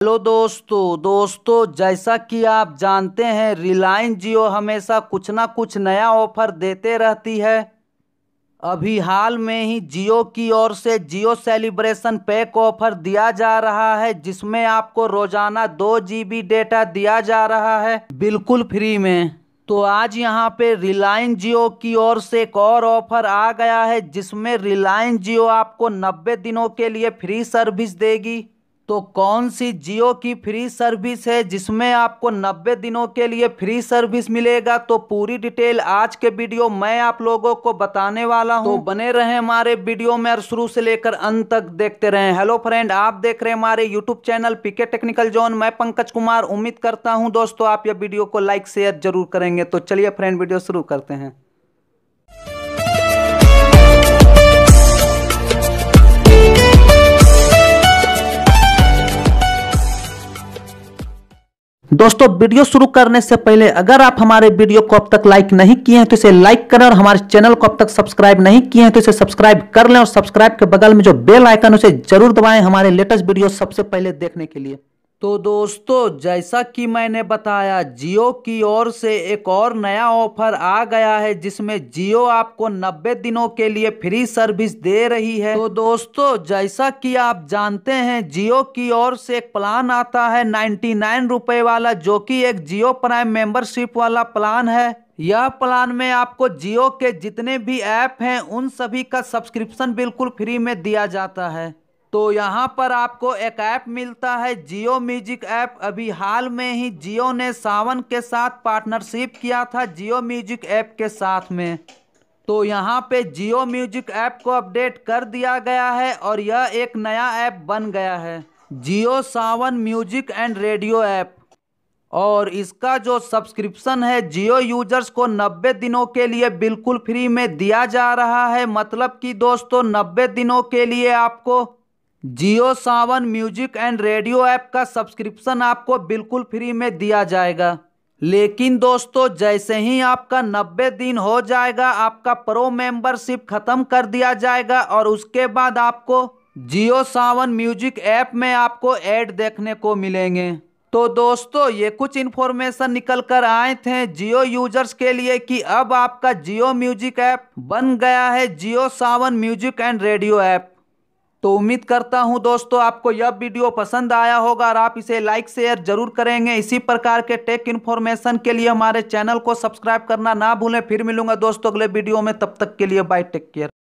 Hello दोस्तों जैसा कि आप जानते हैं रिलायंस जियो हमेशा कुछ ना कुछ नया ऑफर देते रहती है। अभी हाल में ही जियो की ओर से जियो सेलिब्रेशन पैक ऑफर दिया जा रहा है, जिसमें आपको रोजाना 2 GB डेटा दिया जा रहा है बिल्कुल फ्री में। तो आज यहाँ पे रिलायंस जियो की ओर से एक और ऑफर आ गया है, जिसमें रिलायंस जियो आपको 90 दिनों के लिए फ्री सर्विस देगी। तो कौन सी जियो की फ्री सर्विस है जिसमें आपको 90 दिनों के लिए फ्री सर्विस मिलेगा, तो पूरी डिटेल आज के वीडियो मैं आप लोगों को बताने वाला हूं। तो बने रहें हमारे वीडियो में और शुरू से लेकर अंत तक देखते रहें। हेलो फ्रेंड, आप देख रहे हैं हमारे YouTube channel PK technical zone. मैं पंकज कुमार उम्मीद करता हूं दोस्तों आप यह वीडियो को लाइक शेयर जरूर करेंगे। तो चलिए फ्रेंड वीडियो शुरू करते हैं। दोस्तों वीडियो शुरू करने से पहले अगर आप हमारे वीडियो को अब तक लाइक नहीं किए हैं तो इसे लाइक करें, और हमारे चैनल को अब तक सब्सक्राइब नहीं किए हैं तो इसे सब्सक्राइब कर लें, और सब्सक्राइब के बगल में जो बेल आइकन उसे जरूर दबाएं हमारे लेटेस्ट वीडियो सबसे पहले देखने के लिए। तो दोस्तों जैसा कि मैंने बताया, जियो की ओर से एक और नया ऑफर आ गया है, जिसमें जियो आपको 90 दिनों के लिए फ्री सर्विस दे रही है। तो दोस्तों जैसा कि आप जानते हैं, जियो की ओर से एक प्लान आता है 99 रुपए वाला, जो कि एक जियो प्राइम मेंबरशिप वाला प्लान है। यह प्लान में आपको जियो के जितने भी ऐप हैं उन सभी का सब्सक्रिप्शन बिल्कुल फ्री में दिया जाता है। तो यहाँ पर आपको एक ऐप मिलता है जियो म्यूजिक ऐप। अभी हाल में ही जियो ने सावन के साथ पार्टनरशिप किया था जियो म्यूजिक ऐप के साथ में। तो यहाँ पे जियो म्यूजिक ऐप को अपडेट कर दिया गया है और यह एक नया ऐप बन गया है, Jio Saavn music and radio app. और इसका जो सब्सक्रिप्शन है जियो यूजर्स को 90 दिनों के लिए बिल्कुल फ्री में दिया जा रहा है। मतलब कि दोस्तों 90 दिनों के लिए आपको Jio Saavn music and radio app का सब्सक्रिप्शन आपको बिल्कुल फ्री में दिया जाएगा। लेकिन दोस्तों जैसे ही आपका 90 दिन हो जाएगा, आपका प्रो मेंबरशिप खत्म कर दिया जाएगा और उसके बाद आपको जियो सावन म्यूजिक ऐप में आपको ऐड देखने को मिलेंगे। तो दोस्तों ये कुछ इन्फॉर्मेशन निकल कर आए थे जियो यूजर्स के लिए कि अब आपका जियो म्यूजिक ऐप बन गया है Jio Saavn music and radio app. तो उम्मीद करता हूं दोस्तों आपको यह वीडियो पसंद आया होगा और आप इसे लाइक शेयर जरूर करेंगे। इसी प्रकार के टेक इन्फॉर्मेशन के लिए हमारे चैनल को सब्सक्राइब करना ना भूलें। फिर मिलूंगा दोस्तों अगले वीडियो में, तब तक के लिए बाय, टेक केयर।